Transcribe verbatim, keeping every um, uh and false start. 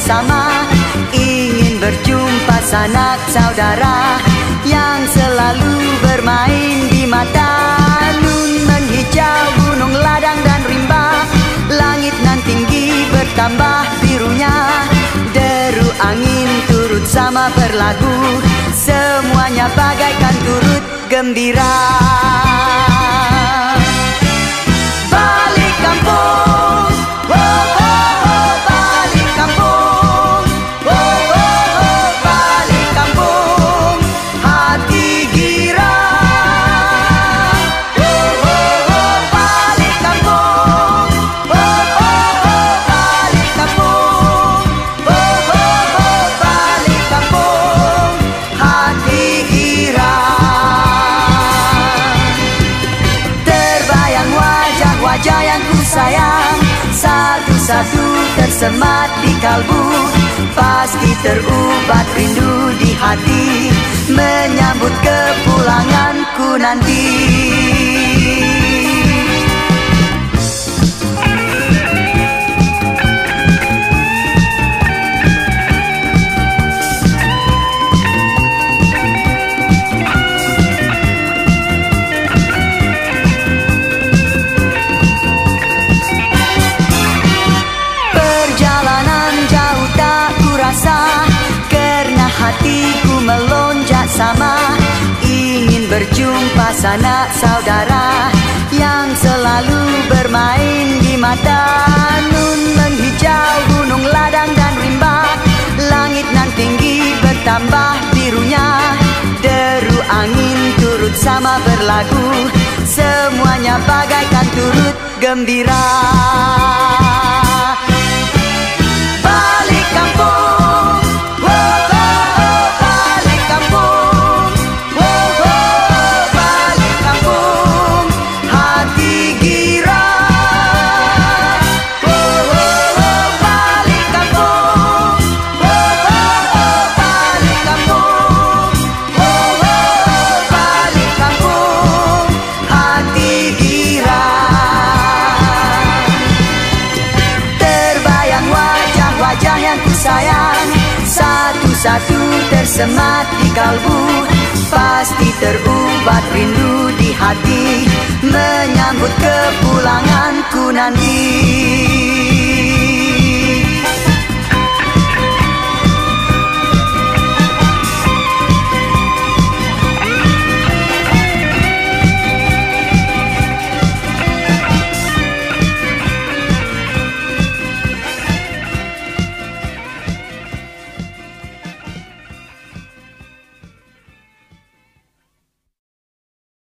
bersama, ingin berjumpa sanak saudara yang selalu bermain di mata. Nun menghijau gunung ladang dan rimba, langit nan tinggi bertambah birunya. Deru angin turut sama berlagu, semuanya bagaikan turut gembira. Balik kampung, oh, oh, oh, balik kampung, oh, oh, oh, balik kampung, hati gira. Oh, oh, oh, balik kampung, oh, oh, oh, balik kampung, oh, oh, oh, balik kampung, hati gira. Terbayang wajah-wajah yang ku sayang, satu-satu tersemat di kalbu. Pasti terubat rindu di hati, menyambut kepulanganku nanti. Karena hatiku melonjak sama, ingin berjumpa sanak saudara yang selalu bermain di mata. Nun menghijau gunung ladang dan rimba, langit nan tinggi bertambah birunya. Deru angin turut sama berlagu, semuanya bagaikan turut gembira. Balik kampung, oh, oh, oh, balik kampung, oh, oh, oh, balik kampung, hati gira. Oh, oh, oh, balik kampung, oh, oh, oh, balik kampung, oh, oh, oh, balik kampung, hati gira. Terbayang wajah yang ku sayang, satu-satu tersemat di kalbu. Pasti terubat rindu di hati, menyambut kepulanganku nanti.